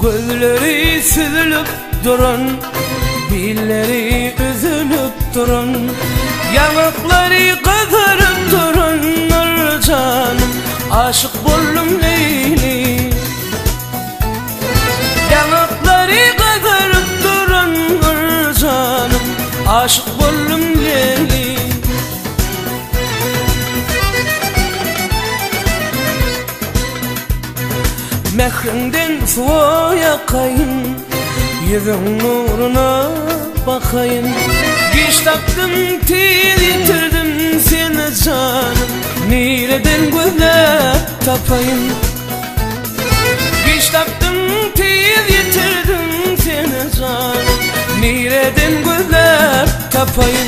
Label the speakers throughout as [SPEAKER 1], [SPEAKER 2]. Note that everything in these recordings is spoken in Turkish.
[SPEAKER 1] Gözleri süzülüp durun, dilleri üzülüp durun, yanakları kızarıp durun. Nurcanım aşık buldum Leyli, yanakları kızarıp durun. Nurcanım aşık buldum Leyli. Mehrinden suya kayın, yüzün nuruna bakayım. Geç taktım tez yitirdim seni canım, nereden gözlep tapayım. Geç taktım tez yitirdim seni canım, nereden gözlep tapayım.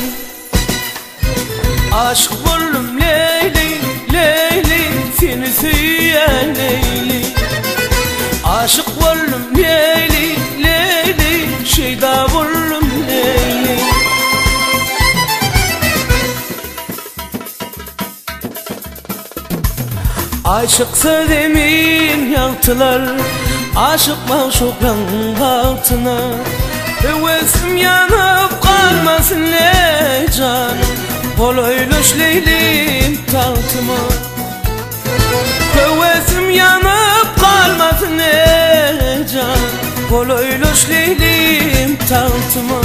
[SPEAKER 1] Aşık buldum Leyli, Leyli, seni süyen Leyli. Aşık buldum Leyli, Leyli, şeyda buldum Leyli. Aşık sevdiğimin yaktılar, aşık maşukların altına. Hevesim yanıp kalmasın ey canım, kolaylaş Leylim tahtıma. Hevesim yanıp kalmasın ey canım, kolaylaş Leylim tahtıma.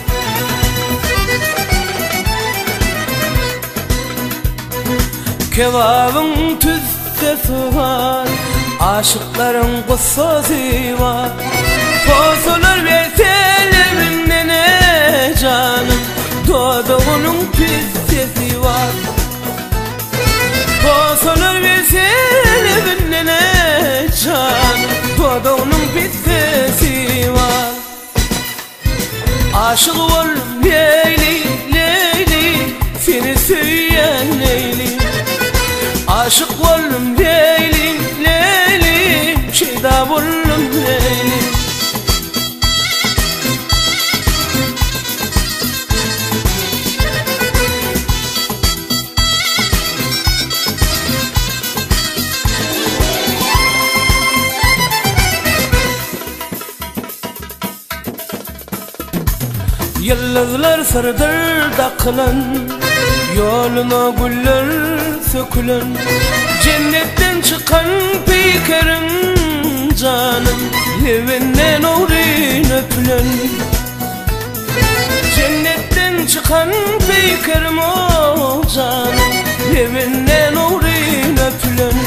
[SPEAKER 1] Kebabın tüzde su var, aşıkların kutsası var. Kosulur verselerimden ey canım, doğduğunun pizzesi var. Kosulur verselerimden ey canım, doğduğunun pizzesi var. Aşık oldum Leyli, Leyli, seni süyen Leyli. Aşık oldum Leyli, Leyli, şeyda buldum Leyli. Yıldızlar sırdır dakılan, yoluna güller sökülen. Cennetten çıkan peykerim canım, evinden uğrayın öpülen. Cennetten çıkan peykerim o canım, evinden uğrayın öpülen.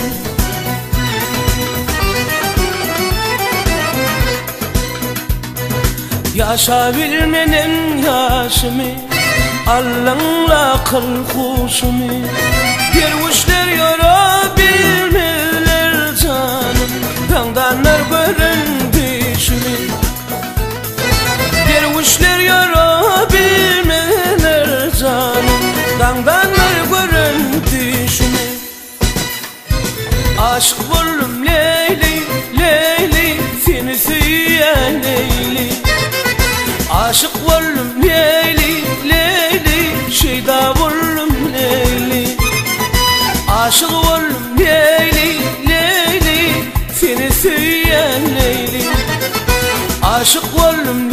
[SPEAKER 1] Yaşa bilmenin yaşımı, Allah'la kıl kuşumu. Dervişler yara bilmeler canım, dandanlar görün düşümü. Dervişler yara bilmeler canım, dandanlar görün düşümü. Aşık buldum Leyli, Leyli, seni süyen Leyli. Aşık oldum Leyli, Leyli, şeyda buldum Leyli. Aşık oldum Leyli, Leyli, seni süyen Leyli. Aşık oldum